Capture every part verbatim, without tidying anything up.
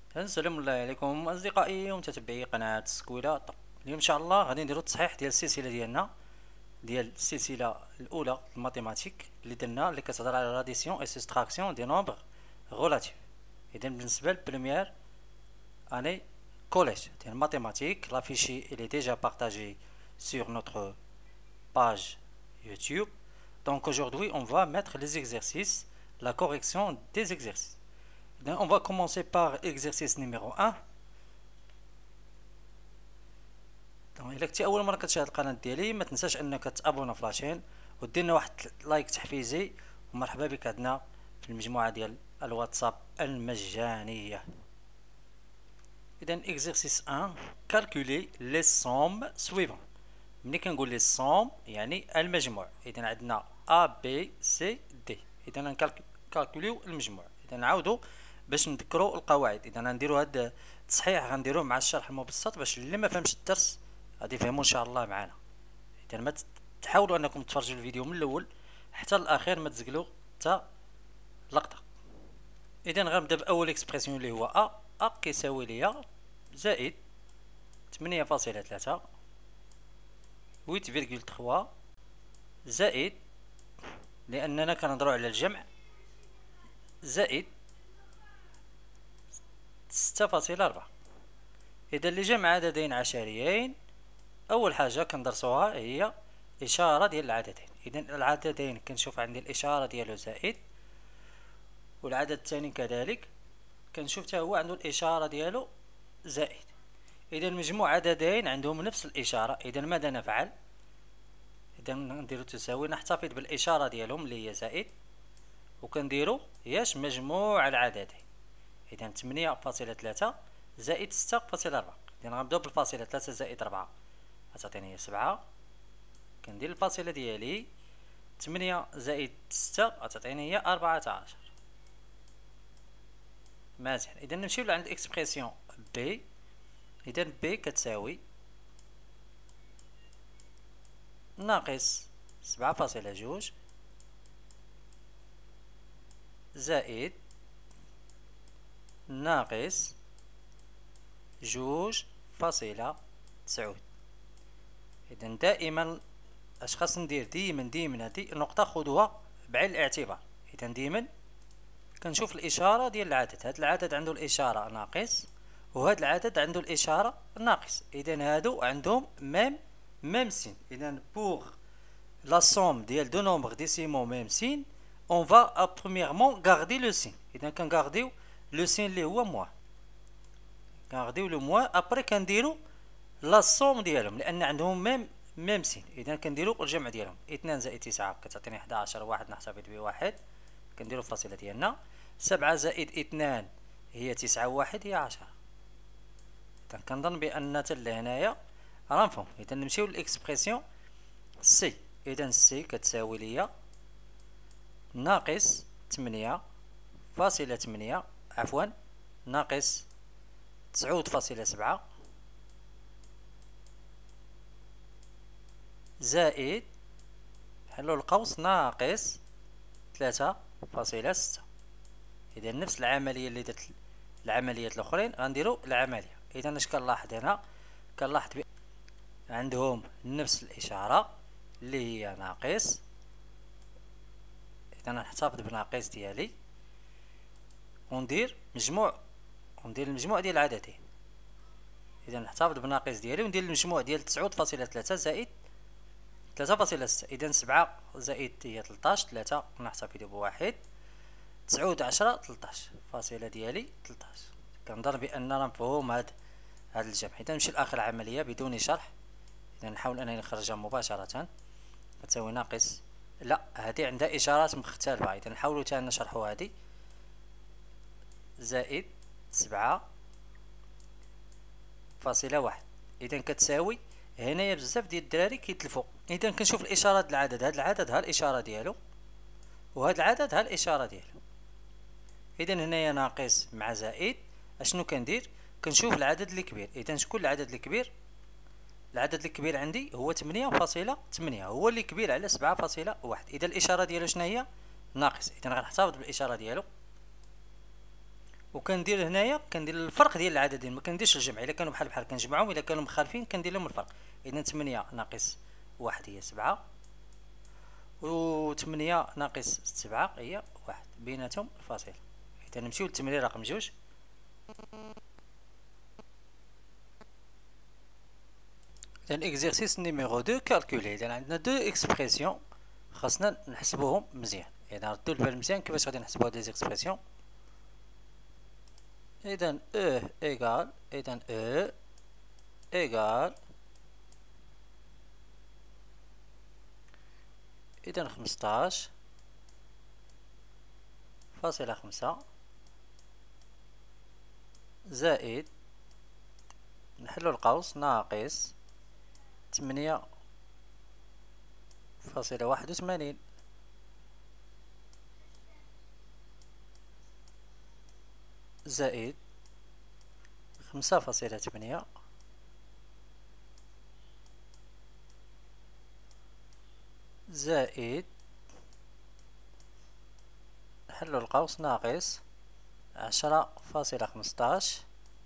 السلام الله عليكم اصدقائي ومتتبعي قناه سكويلا. طب اليوم ان شاء الله غادي نديرو التصحيح ديال السلسله ديالنا، ديال السلسله الاولى الماتيماتيك اللي درنا، اللي كتهضر على لاديسيون اي سوستراكسيون دي نومبر غولاتيف. اذا بالنسبه للبريمير اني كوليج ديال الماتيماتيك، لافيشي il est déjà partagé sur notre page YouTube. Donc aujourd'hui on va mettre les exercices, la correction des exercices. Donc, on va commencer par exercice numéro un. دونك الا كنتي اول مره كتشاهد القناه ديالي ما تنساش انك تابونا في لاشين ودير لنا واحد لايك تحفيزي، ومرحبا بك عندنا في المجموعه ديال الواتساب المجانيه. اذا اكزرسيس واحد كالكولي لي سوم سويفون. ملي كنقول لي سوم يعني المجموع، اذا عندنا ا بي سي دي، اذا نكالكوليو المجموع. اذا نعاودو باش نذكروا القواعد. اذا غنديروا هذا التصحيح غنديروه مع الشرح المبسط باش اللي ما فهمش الدرس غادي يفهموا ان شاء الله معنا. اذا ما تحاولوا انكم تفرجوا الفيديو من الاول حتى الاخير، ما تزقلوا حتى لقطه. اذا غنبدا باول اكسبرسيون اللي هو ا ا كيساوي ليا زائد ثمانية فاصلة ثلاثة ثمانية فاصلة ثلاثة زائد، لاننا كنهضروا على الجمع، زائد ستة فاصلة أربعة. اذا لجمع عددين عشريين اول حاجه كندرسوها هي اشاره ديال العددين. اذا العددين كنشوف عندي الاشاره ديالو زائد، والعدد الثاني كذلك كنشوف حتى هو عنده الاشاره ديالو زائد. اذا مجموع عددين عندهم نفس الاشاره، اذا ماذا نفعل؟ اذا نديرو تساوي، نحتفظ بالاشاره ديالهم اللي هي زائد، وكنديرو ياش مجموع العددين. اذا ثمانية فاصلة ثلاثة زائد ستة فاصلة أربعة. اذا غنبداو بالفاصله ثلاثة زائد أربعة غتعطيني هي سبعة. كندير الفاصله ديالي ثمانية زائد ستة غتعطيني هي أربعة عشر. مزيان. اذا نمشيو لعند اكسبرسيون بي. اذا بي كتساوي ناقص سبعة فاصلة جوج زائد ناقص جوج فاصلة تسعود. اذا دائما اش خاص ندير؟ ديما ديما هذه النقطه خذوها بعين الاعتبار. اذا ديما كنشوف الاشاره ديال العدد، هذا العدد عنده الاشاره ناقص وهذا العدد عنده الاشاره ناقص، اذا هادو عندهم ميم ميم سين. اذا بوغ لا سوم ديال دو نومبر ديسيمو ميم سين اون فا برومييرمون غاردي لو سين. اذا كنغارديو لو سين اللي هو موان، كنغارديو لو موان ابري كنديرو لا سوم ديالهم لان عندهم ميم ميم سين. اذا كنديرو الجمع ديالهم اثنان زائد تسعة كتعطيني أحد عشر، واحد نحتفظ بواحد كنديرو الفاصله ديالنا، سبعة زائد اثنان هي تسعة، واحد هي عشرة. اذا كنظن بان حتى لهنايا راه مفهوم. اذا نمشيو للاكسبرسيون سي. اذا سي كتساوي ليا ناقص ثمانية فاصلة ثمانية عفوا ناقص تسعود فاصلة سبعة زائد حلو القوس ناقص ثلاثة فاصلة ستة. اذا نفس العمليه اللي درت العمليات الاخرين غنديرو العمليه. اذا اش كنلاحظ هنا؟ كنلاحظ ب عندهم نفس الاشاره اللي هي ناقص. اذا نحتفظ بناقص ديالي وندير مجموع، وندير المجموع ديال العددين. اذا نحتفظ بناقص ديالي وندير المجموع ديال تسعود فاصلة ثلاثة زائد ثلاثة فاصلة ستة. اذا سبعة زائد هي ثلاثطاش، ثلاثة نحتفظ بواحد، تسعود عشرة ثلاثطاش، فاصله ديالي ثلاثطاش. كنظن بان راه مفهوم هاد هاد الجمع. اذا نمشي لاخر عمليه بدون شرح. اذا نحاول انني نخرجها مباشره. تساوي ناقص، لا هذه عندها اشارات مختلفه، اذا نحاولوا حتى نشرحوا هذه، زائد سبعة فاصلة واحد. اذا كتساوي هنايا بزاف ديال الدراري كيتلفوا. اذا كنشوف الاشاره ديال العدد، هذا العدد ها الاشاره ديالو وهذا العدد ها الاشاره ديالو. اذا هنايا ناقص مع زائد اشنو كندير؟ كنشوف العدد الكبير. اذا شكون العدد الكبير؟ العدد الكبير عندي هو ثمانية فاصلة ثمانية، هو اللي كبير على سبعة فاصلة واحد. اذا الاشاره ديالو شنو هي؟ ناقص. اذا غنحتفظ بالاشاره ديالو وكندير هنايا كندير الفرق ديال العددين، ما كنديرش الجمع. الا كانوا بحال بحال كنجمعهم، الا كانوا مخالفين كندير لهم الفرق. اذا ثمانية ناقص واحد هي سبعة، و ثمانية ناقص سبعة هي واحد، بيناتهم الفاصل. اذا نمشيو للتمرين رقم جوج. اذا اكزرسيس نيميرو دو كالكولي. اذا عندنا دو اكسبرسيون خاصنا نحسبوهم مزيان. اذا ردوا البال مزيان كيفاش غادي نحسبوا هاد لي زيكسبرسيون. اذا او ايكال، اذا او ايكال، اذا خمسطاش فاصلة خمسة زائد، نحلو القوس، ناقص ثمانية فاصلة واحد وثمانين زائد خمسة فاصلة ثمانية زائد، نحلو القوس، ناقص عشرة فاصلة خمسطاش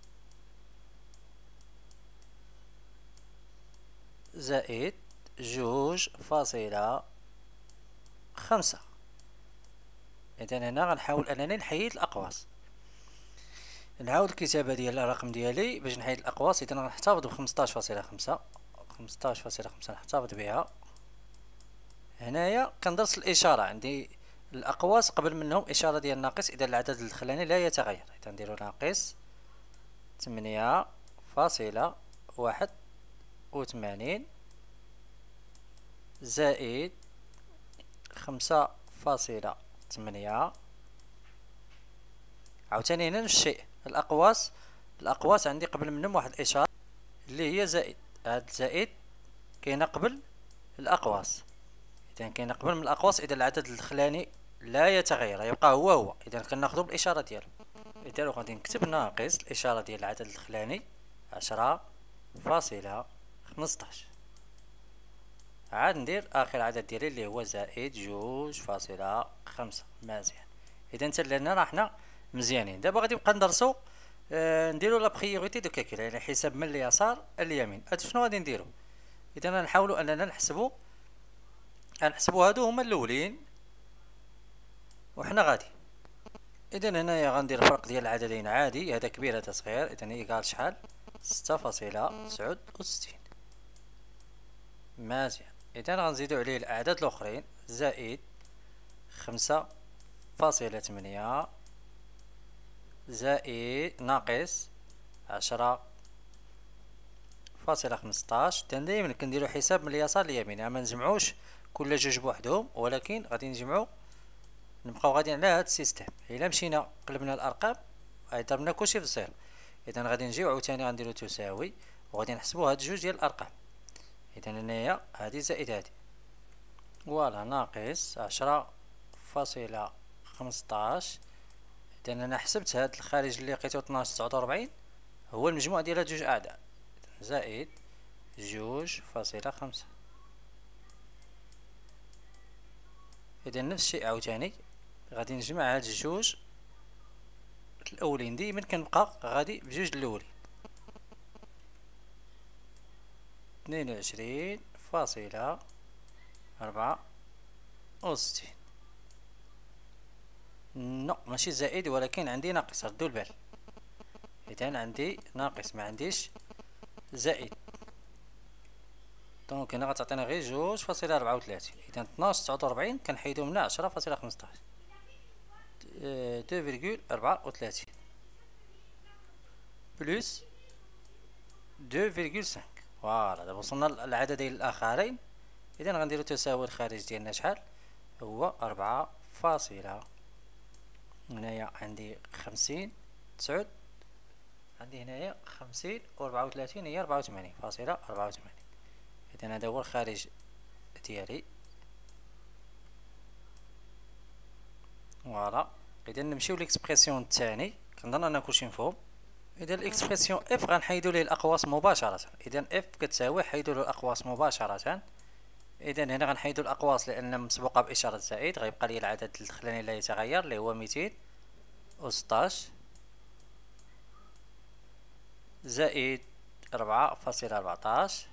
زائد جوج فاصلة خمسة. إذا هنا غنحاول أنني نحيد الأقواس، نعاود الكتابة ديال الرقم ديالي باش نحيد الأقواس. إذا غنحتفظ بخمسطاش فاصلة خمسة، خمسطاش فاصلة خمسة نحتفظ بها. هنايا كندرس الإشارة، عندي الأقواس قبل منهم إشارة ديال ناقص، إذا العدد الدخلاني لا يتغير. إذا نديرو ناقص ثمانية فاصلة واحد وثمانين زائد خمسة فاصلة ثمانية. عاوتاني هنا نفس الشيء، الأقواس الأقواس عندي قبل منهم واحد الإشارة اللي هي زائد. هاد زائد كاينة قبل الأقواس، إذا كاينة قبل من الأقواس، إذا العدد الدخلاني لا يتغير يبقى هو هو. إذا كناخدو بالإشارة ديالو. إذا غادي نكتب ناقص الإشارة ديال العدد الدخلاني عشرة فاصلة خمسطاش، عاد ندير آخر عدد ديالي اللي هو زائد جوج فاصلة خمسة. مزيان. إذا حتى لهنا راه حنا مزيانين. دابا غادي نبقى ندرسو آه نديرو لا بريوريتي دو كالكول، يعني حساب من اليسار اليمين. هاد شنو غادي نديرو؟ إذا غنحاولو أننا نحسبو غنحسبو هادو هما الأولين وحنا غادي. إذا هنايا غندير الفرق ديال العددين عادي، هذا كبير هذا صغير. إذا إيكال شحال؟ ستة فاصلة تسعود وستين. مزيان. إذا غنزيدو عليه الأعداد الأخرين، زائد خمسة فاصلة ثمانية زائد ناقص عشرة فاصلة خمسطاش. إذا دايما كنديرو حساب من اليسار لليمين، يعني منجمعوش كل جوج بوحدهم، ولكن غادي نجمعو، نبقاو غاديين على هاد السيستم. إلا مشينا قلبنا الأرقام ضربنا كلشي في الزيرو. إذا غادي نجيو عاوتاني غنديرو تساوي، وغادي نحسبو هاد جوج ديال الأرقام. إذا هنايا هادي زائد هادي، فوالا ناقص عشرة فاصلة خمسطاش. إذا أنا حسبت هاد الخارج اللي لقيتو اثناش تسعود وربعين هو المجموع ديال هاد جوج أعداد، زائد جوج فاصلة خمسة. إذا نفس الشيء عاوتاني غادي نجمع هاد الجوج الأولين، ديما كنبقى غادي بجوج الأولين. اثنين وعشرين فاصلة أربعة وستين. نو ماشي زائد، ولكن عندي ناقص، ردوا البال. إذا عندي ناقص ما عنديش زائد، دونك هنا غتعطينا غير جوج فاصلة ربعة وثلاثين. إذا اثناش تسعود وربعين كنحيدو منها عشرة فاصلة خمسطاش، دو فيرغول ربعة وثلاثين بلس دو فيرغول خمسة. فوالا دابا وصلنا للعددين الآخرين. إذا غنديرو تساوي الخارج ديالنا شحال هو أربعة فاصلة، هنايا عندي خمسين تسعود، عندي هنايا خمسين و ربعة وثلاثين هي ربعة وثمانين فاصلة ربعة وثمانين. إذا هذا هو الخارج ديالي. فوالا. إذا نمشيو ليكسبرسيون الثاني، كنظن أنا كلشي مفهوم. إذا الإكسبرسيون إف غنحيدو ليه الأقواس مباشرة. إذا إف كتساوي حيدو له الأقواس مباشرة. إذا هنا غنحيدو الأقواس لأن مسبوقة بإشارة زائد، غيبقى لي العدد الدخلاني لا يتغير اللي هو ميتين وستاش زائد أربعة فاصلة أربعتاش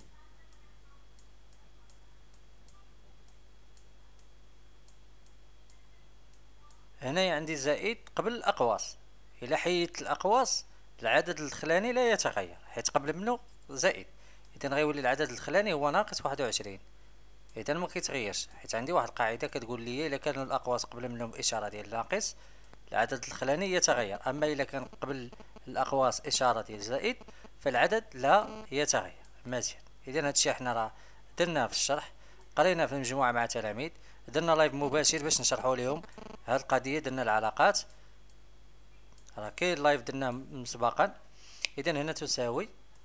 هنايا عندي زائد قبل الأقواس. إلا حيدت الأقواس العدد الدخلاني لا يتغير حيت قبل منه زائد، إذا غيولي العدد الدخلاني هو ناقص واحد وعشرين، إذا ما كيتغيرش حيت عندي واحد القاعدة كتقول لي إلا كان الأقواس قبل منهم إشارة ديال ناقص العدد الدخلاني يتغير، أما إلا كان قبل الأقواس إشارة ديال زائد فالعدد لا يتغير. مزيان، إذا هادشي حنا راه درناه في الشرح، قرينا في المجموعة مع تلاميذ، درنا لايف مباشر باش نشرحوا لهم هاد القضية، درنا العلاقات، راه كاين لايف درناه مسبقا. إذا هنا تساوي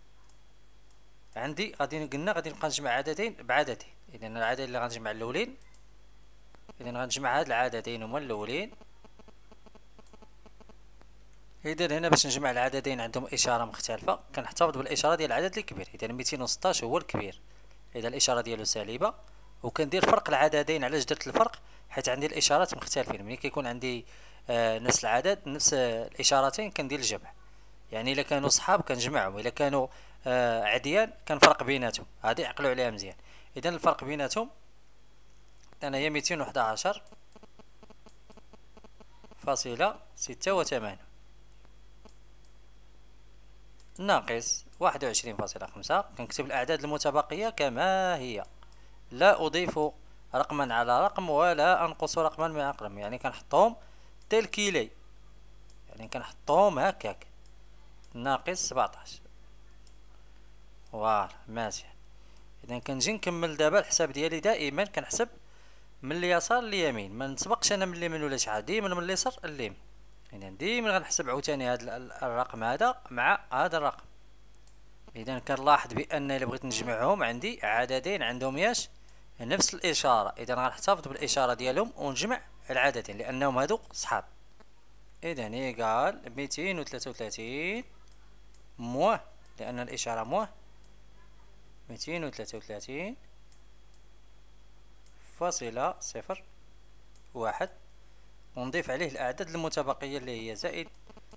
عندي غادي قلنا غادي نبقى نجمع عددين بعددين، إذا العدد اللي غنجمع الأولين، إذا غنجمع هاد العددين هما الأولين. إذا هنا باش نجمع العددين عندهم إشارة مختلفة كنحتفظ بالإشارة ديال العدد الكبير، إذا ميتين وستاش هو الكبير، إذا الإشارة ديالو سالبة، وكندير فرق العددين. علاش درت الفرق؟ حيت عندي الإشارات مختلفين، ملي كيكون عندي آه نفس العدد نفس آه الإشارتين كندير الجمع، يعني إلا كانوا صحاب كنجمعهم، إلا كانوا آه عديان كنفرق بيناتهم، هادي عقلوا عليها مزيان. إذا الفرق بيناتهم أنا هي ميتين وحداش عشر فاصلة ستة وثمانين ناقص واحد وعشرين فاصلة خمسة. كنكتب الأعداد المتبقية كما هي، لا أضيف رقما على رقم ولا أنقص رقما من رقم، يعني كنحطهم تلكيلي، يعني كنحطهم هكاك ناقص سبعتاش. فوالا مزيان. إذا كنجي نكمل دابا الحساب ديالي، دائما كنحسب من اليسار لليمين، ما نسبقش أنا من اليمين ولا شحال، ديما من اليسار لليمين. إذا ديما غنحسب عاوتاني هذا الرقم هذا مع هذا الرقم. إذا كنلاحظ بأن إلا بغيت نجمعهم عندي عددين عندهم ياش نفس الإشارة، إذا غنحتفظ بالإشارة ديالهم ونجمع العددين لأنهم هادو صحاب. إذا يقال ميتين وثلاثة وثلاثين موه، لأن الإشارة موه، ميتين وثلاثة وثلاثين فاصلة صفر واحد، ونضيف عليه الأعداد المتبقية اللي هي زائد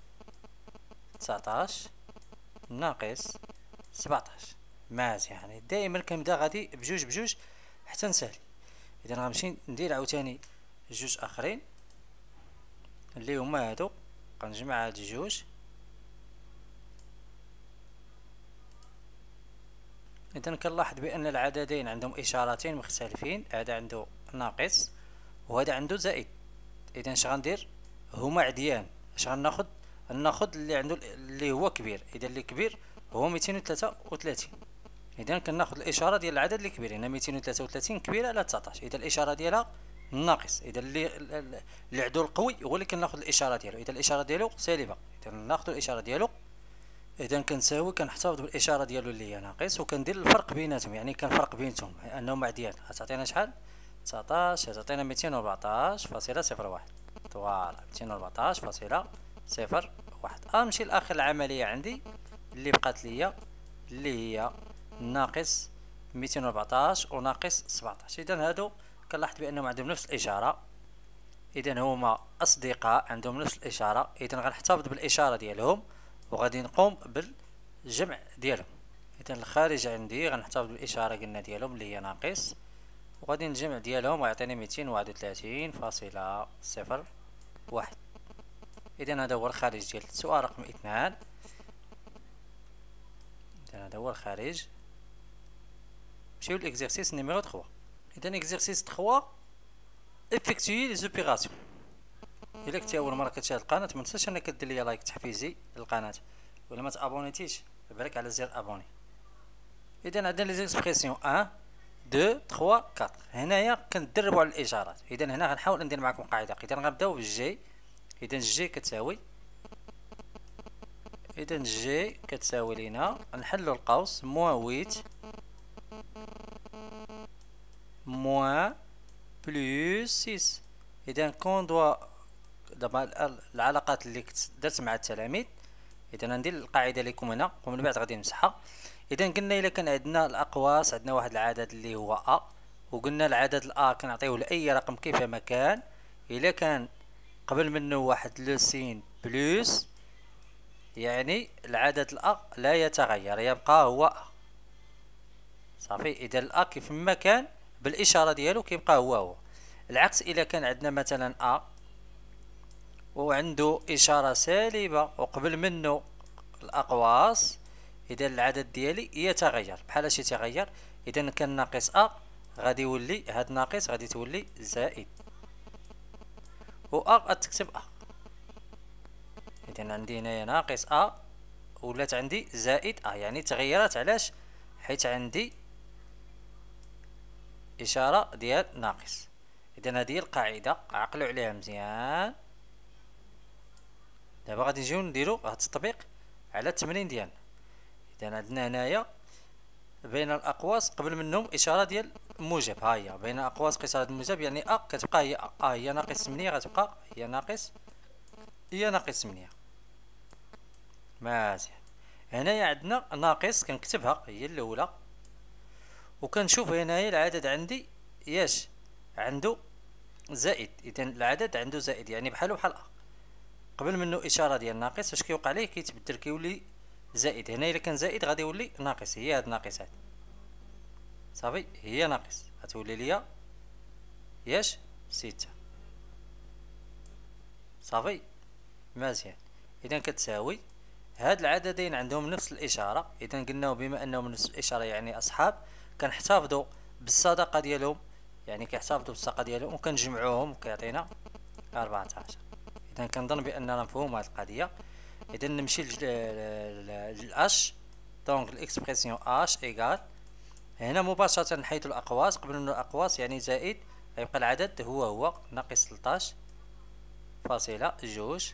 تسعتاش ناقص سبعتاش. مزيان، يعني دائما كنبدا غادي بجوج بجوج حتى نسالي. إذا غنمشي ندير عاوتاني جوج آخرين اللي هما هادو، كنجمع هاد الجوج. إذا كنلاحظ بأن العددين عندهم إشارتين مختلفين، هذا عنده ناقص وهذا عنده زائد. إذا اش غندير؟ هما عديان، اش غناخد؟ ناخد اللي عنده اللي هو كبير، إذا اللي كبير هو ميتين وثلاثة وثلاثين. إذا كناخد الإشارة ديال العدد اللي كبير، هنا ميتين وثلاثة وثلاثين كبيرة على تسعتاش، إذا الإشارة ديالها ناقص. إذا اللي اللي عنده القوي هو اللي كناخد الإشارة ديالو، إذا الإشارة ديالو سالبة، إذا ناخدو الإشارة ديالو. إذا كنساوي كنحتفظ بالإشارة ديالو اللي هي ناقص، وكندير الفرق بيناتهم، يعني كنفرق بيناتهم أنهم عديان. غتعطينا شحال؟ تسعتاش، غتعطينا ميتين وربعتاش فاصلة صفر واحد. فوالا ميتين وربعتاش فاصلة صفر واحد. غنمشي لآخر العملية عندي اللي بقات ليا اللي هي ناقص ميتين وربعتاش وناقص سبعتاش. إذا هادو كنلاحظ بأنهم عندهم نفس الإشارة، إذا هما أصدقاء عندهم نفس الإشارة، إذا غنحتفظ بالإشارة ديالهم وغادي نقوم بالجمع ديالهم. إذا الخارج عندي غنحتفظ بالإشارة قلنا ديالهم اللي هي ناقص، وغادي الجمع ديالهم ويعطيني ميتين واحد وثلاثين فاصلة صفر واحد. إذا هذا هو الخارج ديال السؤال رقم اثنان. إذا هذا هو الخارج. نمشيو لإكزرسيس نيميرو ثلاثة. إذا إكزرسيس ثلاثة إفكتوي لي زوبيراسيون. إلا كنتي أول مرة كتشاهد القناة متنساش أنك دير ليا لايك تحفيزي للقناة، ولا ما تابونيتيش بالك على زر أبوني. إذا عندنا لي زيكسبرسيون واحد اثنين ثلاثة أربعة. هنايا كندربوا على الإشارات. إذا هنا غنحاول ندير معكم قاعدة. إذا غنبداو بالجي. إذا جي كتساوي إذا جي كتساوي لينا نحلو القوس موان ويت موان بلوس سيس. إذا كون دوا دابا العلاقات اللي درت مع التلاميذ. إذا ندير القاعدة لكم هنا ومن بعد غادي نمسحها. إذا قلنا إلا كان عندنا الأقواس عندنا واحد العدد اللي هو أ، وقلنا العدد الأ كنعطيوه لأي رقم كيفما كان. إلا كان قبل منه واحد لو سين بلوس يعني العدد الأ لا يتغير، يبقى هو أ. صافي. إذا الأ كيف ما كان بالإشارة ديالو كيبقى هو هو. العكس إلا كان عندنا مثلا أ وعنده إشارة سالبة وقبل منه الأقواس، إذا العدد ديالي يتغير. بحال اش يتغير؟ إذا كان ناقص أ غادي يولي هاد ناقص غادي تولي زائد، و أ غتكتب أ. إذا عندي هنايا ناقص أ ولات عندي زائد أ، يعني تغيرت. علاش؟ حيت عندي إشارة ديال ناقص. إذا هذه القاعدة عقلوا عليها مزيان. دابا غادي نجيو نديرو هاد التطبيق على التمرين ديالنا. إذا عندنا هنايا بين الأقواس قبل منهم إشارة ديال موجب، ها هي بين الأقواس إشارة موجب، يعني أ كتبقى هي أ، آه هي ناقص ثمانية غتبقى هي ناقص هي ناقص ثمانية. مزيان. هنايا عندنا ناقص كنكتبها هي الأولى، وكنشوف هنايا العدد عندي ياش عنده زائد. إذا العدد عنده زائد يعني بحالو بحال أ، قبل منه إشارة ديال ناقص، واش كيوقع ليه؟ كيتبدل كيولي زائد. هنا إلا كان زائد غادي يولي ناقص. هي هاد ناقص هاد، صافي هي ناقص غتولي ليا ياش ستة. صافي مزيان. إذا كتساوي هاد العددين عندهم نفس الإشارة. إذا قلنا بما أنهم نفس الإشارة يعني أصحاب، كنحتفظوا بالصداقة ديالهم، يعني كيحتفظوا بالصداقة ديالهم وكنجمعوهم وكيعطينا أربعتاش. إذا كنظن بأننا مفهوم هاد القضية. إذا نمشي للأش، دونك الإكسبرسيون أش إيكال، هنا مباشرة نحيد الأقواس قبل من الأقواس يعني زائد، غيبقى العدد هو هو ناقص تلطاش فاصلة جوج،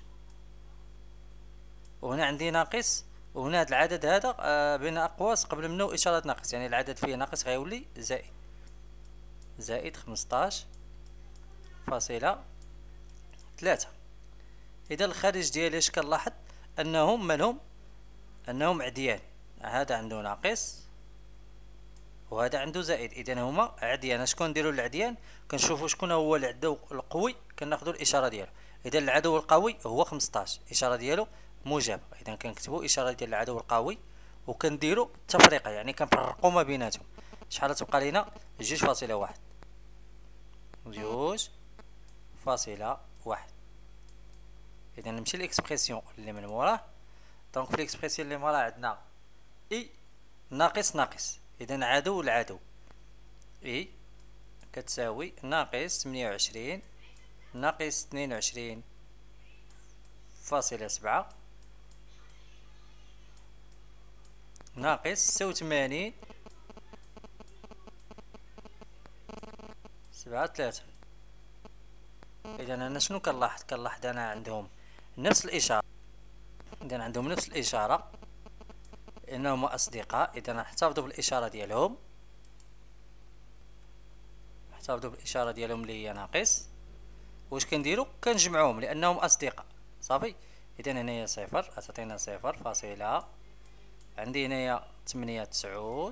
وهنا عندي ناقص، وهنا هذا العدد هذا آه بين أقواس قبل منه إشارة ناقص، يعني العدد فيه ناقص غيولي زائد زائد خمسطاش فاصلة ثلاثة. إذا الخارج ديالي اش كنلاحظ؟ أنهم مالهم؟ أنهم عديان. هذا عنده ناقص وهذا عنده زائد، اذا هما عديان. شكون نديرو للعديان؟ كنشوفوا شكون هو العدو القوي كناخذوا الاشاره ديالو. اذا العدو القوي هو خمسطاش، الاشاره ديالو موجبه، اذا كنكتبوا اشاره ديال العدو القوي وكنديروا التفرقه، يعني كنفرقوا ما بيناتهم. شحال تبقى لينا؟ جوج فاصلة واحد، جوج فاصلة واحد. اذا نمشي للاكسبرسيون اللي من موراه. دونك في الاكسبرسيون اللي موراه عندنا اي ناقص ناقص، إذا عدو العدو إي كتساوي ناقص ثمانية وعشرين ناقص اثنين وعشرين فاصلة سبعة ناقص ستة وثمانين سبعة ثلاثة. إذا أنا شنو كنلاحظ؟ كنلاحظ أنا عندهم نفس الإشارة. إذا عندهم نفس الإشارة، إنهم أصدقاء. إذا نحتفظوا بالإشارة ديالهم، نحتفظوا بالإشارة ديالهم اللي هي ناقص. واش كنديروا؟ كنجمعوهم لأنهم أصدقاء. صافي. إذا هنايا صفر تعطينا صفر فاصلة، عندي هنايا ثمانية تسعود،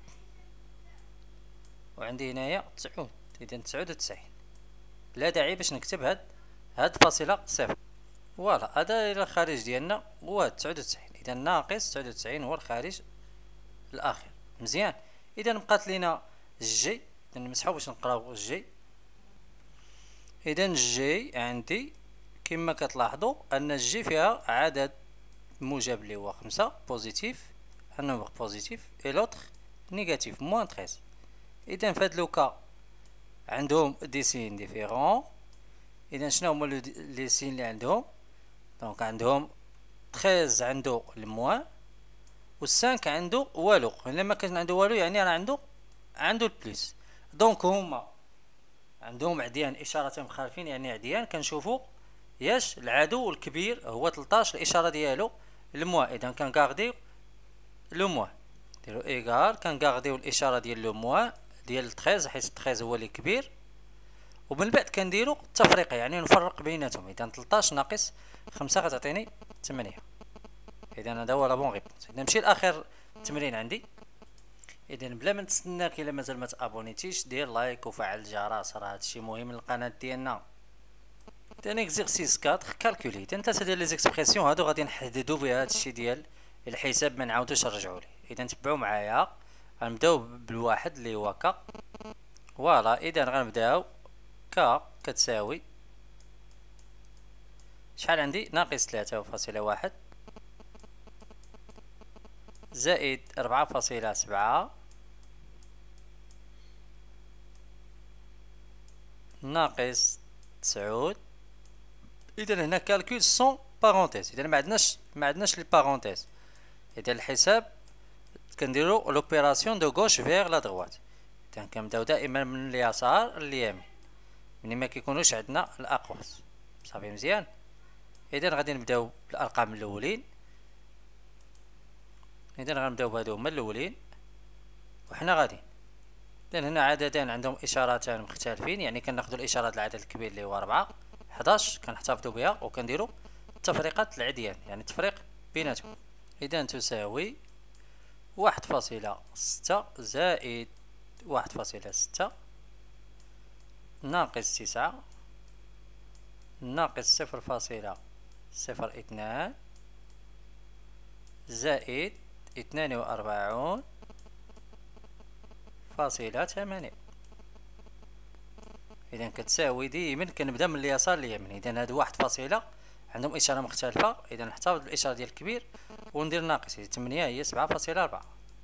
وعندي هنايا تسعود، إذا تسعود وتسعين. لا داعي باش نكتب هاد هاد فاصلة صفر. فوالا هذا إلى الخارج ديالنا هو هاد تسعود وتسعين. إذا ناقص تسعود وتسعين هو الخارج الأخير. مزيان. إذا بقات لينا الجي، إذا نمسحو باش نقراو الجي. إذا الجي عندي كما كتلاحظوا أن الجي فيها عدد موجب اللي هو خمسة بوزيتيف، ان نومبر بوزيتيف، اي لوطخ نيجاتيف موان تخيز. إذا في هاد لوكا عندهم دي سين ديفيرون. إذا شنو هما لي سين اللي عندهم؟ دونك عندهم تخيز عنده الموان، و سانك عنده والو. إلا ما كان عنده والو يعني راه عنده عنده البليس. دونك هما عندهم عديان إشارتين مخالفين، يعني عديان. كنشوفوا ياش العدو الكبير هو ثلاطاش، الإشارة ديالو الموان. إذا كنكارديو لو موان، نديرو إيكال، كنكارديو الإشارة ديال لو موان ديال تخيز، حيت تخيز هو اللي كبير. ومن بعد كنديرو التفريقة، يعني نفرق بيناتهم. إذا ثلاطاش ناقص خمسة غتعطيني ثمانية. إذا هذا هو لا بون ريبونس. إذا نمشي لآخر التمرين عندي. إذا بلا ما نتسناك إلا مازال ما تابونيتيش، دير لايك وفعل الجرس، راه هادشي مهم للقناة ديالنا. تاني اكزرسيس أربعة كالكولي. اذا ثلاثه ديال لي زيكسبرسيون هادو غادي نحددو بها هادشي ديال الحساب، ما نعاودوش نرجعو ليه. اذا تبعوا معايا، غنبداو بالواحد اللي هو ك. فوالا، اذا غنبداو ك كتساوي شحال عندي؟ ناقص ثلاثة فاصلة واحد زائد أربعة فاصلة سبعة ناقص تسعود. اذا هنا كالكول سون بارونتيز، اذا ما عندناش ما عندناش لي بارونتيز. اذا الحساب كنديرو لوبيراسيون دو غوش فيغ لا دغوات، اذا كنبداو دائما من اليسار لليمين ملي ما كيكونوش عندنا الاقواس. صافي مزيان. اذا غادي نبداو بالارقام الاولين. اذا غنبداو بهادو هما الاولين وحنا غاديين. اذا هنا عددان عندهم اشارتان مختلفين، يعني كناخذوا الاشاره العدد الكبير اللي هو أربعة حداش كنحتفظوا بها وكنديروا التفريقات العديان، يعني التفريق بيناتهم. اذا تساوي واحد فاصلة ستة زائد واحد فاصلة ستة ناقص تسعة ناقص صفر فاصلة صفر اثنان زائد اثنان وأربعون فاصلة ثمانية. اذا كتساوي ديما كنبدا من اليسار لليمين. اذا هادو واحد فاصلة عندهم اشاره مختلفه، اذا نحتفظ بالاشاره ديال الكبير وندير ناقص. اذا ثمانية هي سبعة فاصلة أربعة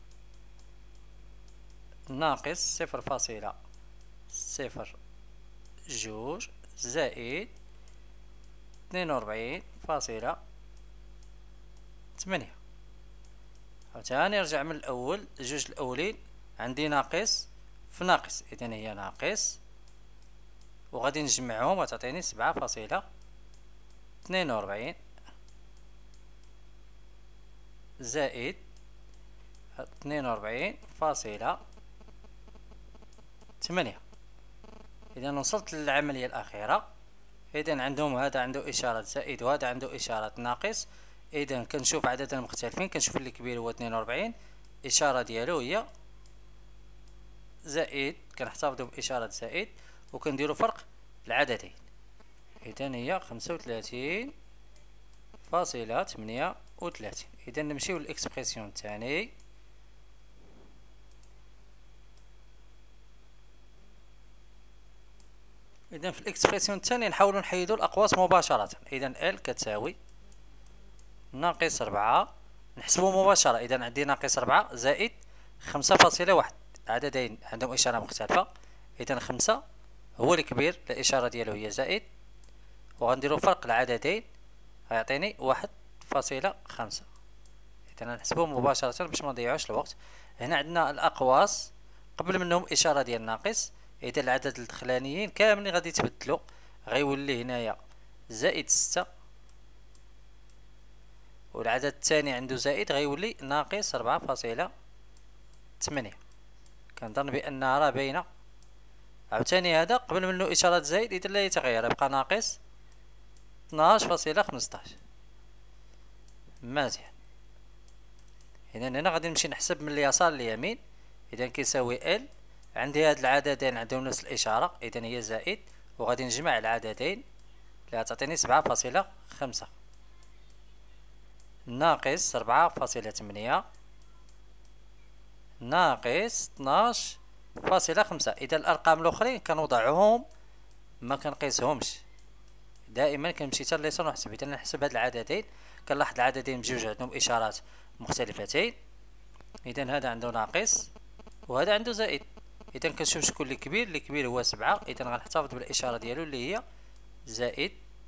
ناقص صفر فاصلة صفر جوج زائد اثنين وأربعين فاصلة ثمانية. عاوتاني نرجع من الاول، جوج الاولين عندي ناقص في ناقص، اذا هي ناقص وغادي نجمعهم وتعطيني سبعة فاصلة اثنين وأربعين زائد اثنين وأربعين فاصلة ثمانية. اذا وصلت للعمليه الاخيره. اذا عندهم هذا عنده اشاره زائد وهذا عنده اشاره ناقص. اذا كنشوف عددا مختلفين، كنشوف اللي كبير هو اثنين وأربعين الاشاره ديالو هي زائد، كنحتفظوا باشاره زائد وكنديروا فرق العددين. اذا هي خمسة وثلاثين فاصلة ثمانية وثلاثين. اذا نمشيو للاكسبرسيون الثاني. اذا في الاكسبرسيون الثاني نحاولوا نحيدوا الاقواس مباشره. اذا ال كتساوي ناقص أربعة، نحسبوا مباشره. اذا عندي ناقص أربعة زائد خمسة فاصلة واحد، عددين عندهم اشاره مختلفه. اذا خمسة هو الكبير، الاشاره ديالو هي زائد، وغنديروا فرق العددين غيعطيني واحد فاصلة خمسة. اذا نحسبوهم مباشره باش ما نضيعوش الوقت. هنا عندنا الاقواس قبل منهم اشاره ديال ناقص. اذا العدد الدخلانيين كاملين غادي يتبدلوا، غيولي هنايا زائد ستة، والعدد الثاني عنده زائد غيولي ناقص أربعة فاصلة ثمانية. كنظن بانها راه باينه. عاوتاني هذا قبل منه اشاره زائد، اذا لا يتغير، يبقى ناقص اثناش فاصلة خمسطاش. مزيان. اذا هنا غادي نمشي نحسب من اليسار لليمين. اذا كيساوي ال، عندي هاد العددين عندهم نفس الاشاره، اذا هي زائد، وغادي نجمع العددين اللي غتعطيني سبعة فاصلة خمسة ناقص أربعة فاصلة ثمانية ناقص اثناش فاصلة خمسة. اذا الارقام الاخرين كنوضعهم ما كنقيسهمش، دائما كنمشي حتى اليسار ونحسب. اذا نحسب هاد العددين كنلاحظ العددين بجوج عندهم اشارات مختلفتين. اذا هذا عنده ناقص وهذا عنده زائد. اذا كنشوف شكون اللي كبير. اللي كبير هو سبعة، اذا غنحتفظ بالاشاره ديالو اللي هي زائد.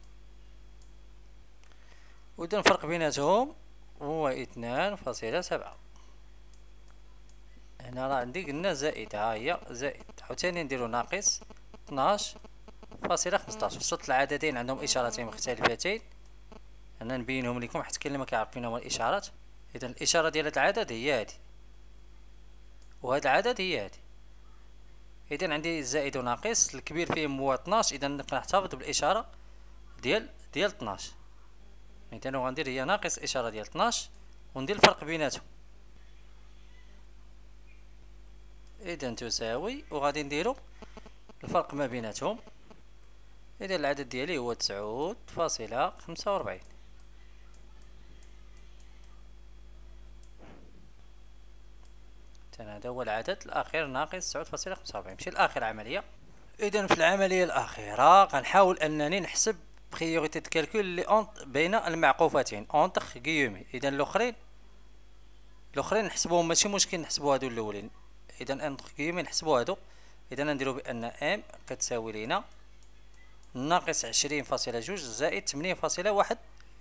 واذا الفرق بيناتهم هو اثنان فاصلة سبعة. هنا راه عندي قلنا زائد، ها هي زائد. عاوتاني نديرو ناقص اثناش فاصلة خمسطاش. وصلت العددين عندهم اشارتين مختلفتين. انا نبينهم لكم حيت كاين اللي ما كيعرف فين هما الاشارات. اذا الاشاره ديال هذا العدد هي هذه، وهذا العدد هي هذه. اذا عندي زائد وناقص، الكبير فيهم هو اثناش، اذا كنحتفظ بالاشاره ديال ديال اثناش. اذا غندير هي ناقص اشاره ديال اثناش وندير الفرق بيناتهم. اذا تساوي، وغادي نديرو الفرق ما بيناتهم. إذا العدد ديالي هو تسعود فاصلة خمسة وربعين. هذا هو العدد الأخير ناقص تسعود فاصلة خمسة وربعين. نمشي لآخر عملية. إذا في العملية الأخيرة غنحاول أنني نحسب بريوريتي دو كالكول لي أونت بين المعقوفتين أونتخ غيومي. إذا الآخرين الآخرين نحسبوهم ماشي مشكل، نحسبو هادو الأولين. إذا أونتخ غيومي نحسبو هادو. إذا نديرو بأن إم كتساوي لينا ناقص عشرين فاصلة جوج زائد ثمانية فاصلة واحد،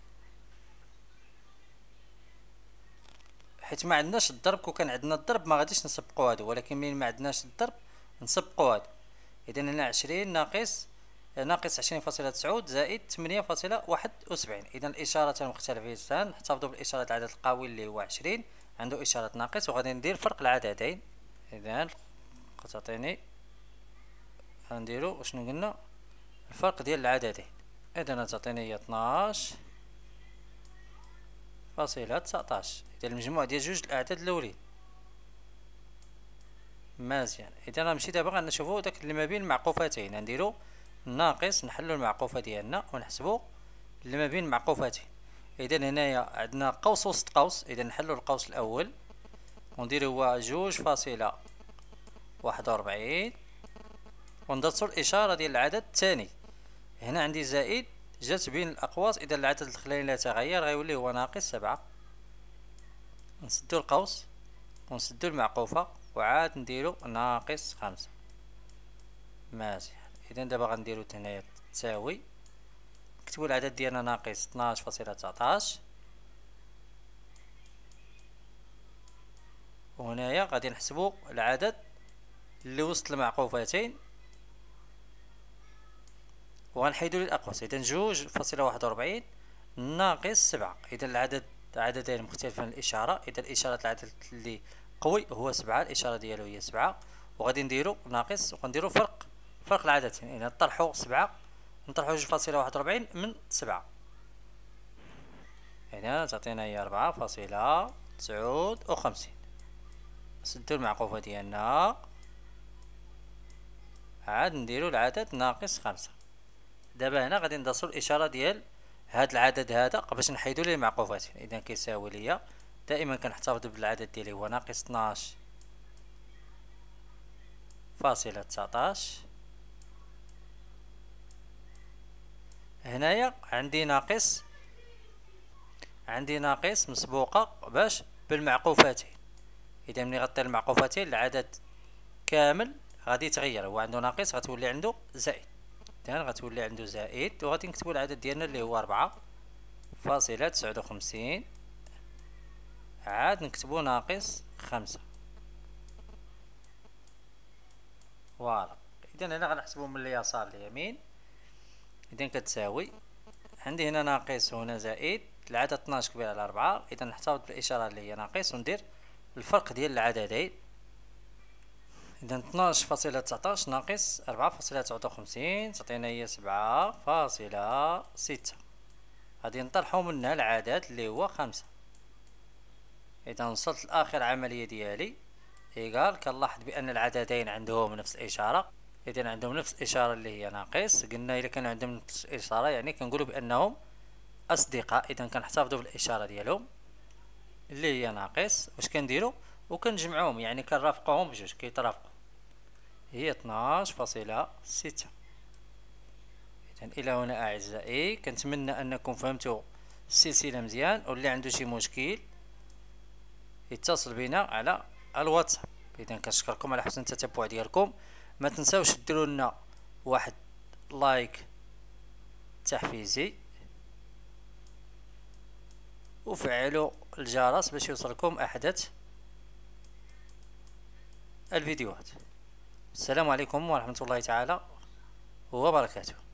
حيت ما عندناش الضرب. كون كان عندنا الضرب ما غاديش نسبقو هادو، ولكن مين ما عندناش الضرب نسبقو هادو. إذا هنا عشرين ناقص ناقص عشرين فاصلة تسعود زائد ثمانية فاصلة واحد وسبعين. إذا الإشارات المختلفتان نحتفظوا بالإشارة العدد القوي اللي هو عشرين، عنده إشارة ناقص، وغادي ندير فرق العددين. إذا غتعطيني غنديرو شنو قلنا الفرق ديال العددين. إذا غتعطيني هي اثناش فاصلة تسعطاش. إذا المجموع ديال جوج الأعداد الأولين مزيان. إذا غنمشي دابا غنشوفو داك اللي ما بين المعقوفتين، غنديرو ناقص نحلو المعقوفة ديالنا ونحسبو اللي ما بين المعقوفتين. إذا هنايا عندنا قوس وسط قوس، إذا نحلو القوس الأول ونديرو هو جوج فاصلة واحد وربعين، وندرسو الإشارة ديال العدد الثاني. هنا عندي زائد جات بين الأقواس، إذا العدد الأخراني لا تغير غيولي هو ناقص سبعة. نسدو القوس ونسدو المعقوفة وعاد نديرو ناقص خمسة. مزيان. إذا دابا غنديرو هنايا تساوي، نكتبو العدد ديالنا ناقص اثناش فاصلة تسعطاش، وهنايا غادي نحسبو العدد اللي وسط المعقوفتين وغنحيدو للأقواس. إذا جوج فاصلة واحد وربعين ناقص سبعة. إذا العدد عددين مختلفين الإشارة. إذا الإشارة العدد اللي قوي هو سبعة، الإشارة ديالو هي سبعة، وغادي نديرو ناقص وغنديرو فرق فرق العددين. إذا نطرحو سبعة نطرحو جوج فاصلة واحد وربعين من سبعة، إذا تعطينا هي أربعة فاصلة تسعود وخمسين. نسدو المعقوفة ديالنا عاد نديرو العدد ناقص خمسة. دابا هنا غادي ندرسو الإشارة ديال هاد العدد هذا باش نحيدو ليه المعقوفتين. إذا كيساوي ليا دائما كنحتفظ بالعدد ديالي هو ناقص اثناش فاصلة تسعطاش. هنايا عندي ناقص عندي ناقص مسبوقة باش بالمعقوفتين. إذا ملي غطير المعقوفتين العدد كامل غادي يتغير، هو عنده ناقص غتولي عنده زائد. إذا غتولي عنده زائد، وغادي نكتبو العدد ديالنا اللي هو أربعة فاصلة تسعود وخمسين، عاد نكتبو ناقص خمسة. فوالا. إذا هنا غنحسبو من اليسار لليمين. إذا كتساوي عندي هنا ناقص وهنا زائد، العدد اثناش كبير على أربعة. إذا نحتفظ بالإشارة اللي هي ناقص وندير الفرق ديال العددين. إذا اثناش فاصلة تسعطاش ناقص أربعة فاصلة تسعود وخمسين تعطينا هي سبعة فاصلة ستة. غادي نطرحو منها العدد اللي هو خمسة. إذا وصلت لآخر عملية ديالي إيكال، كنلاحظ بأن العددين عندهم نفس الإشارة. إذا عندهم نفس الإشارة اللي هي ناقص. قلنا إذا كانوا عندهم نفس الإشارة يعني كنقولوا بأنهم أصدقاء. إذا كنحتفظوا بالإشارة ديالهم اللي هي ناقص. واش كنديروا وكنجمعوهم، يعني كنرافقوهم بجوج كيترافقوا، هي اثناش فاصلة ستة. إذا إلى هنا أعزائي، كنتمنى أنكم فهمتوا السلسلة مزيان، واللي عنده شي مشكل يتصل بنا على الواتساب. إذا كنشكركم على حسن التتبع ديالكم. ما تنساوش ديروا لنا واحد لايك تحفيزي وفعلوا الجرس باش يوصلكم احدث الفيديوهات. السلام عليكم ورحمة الله تعالى وبركاته.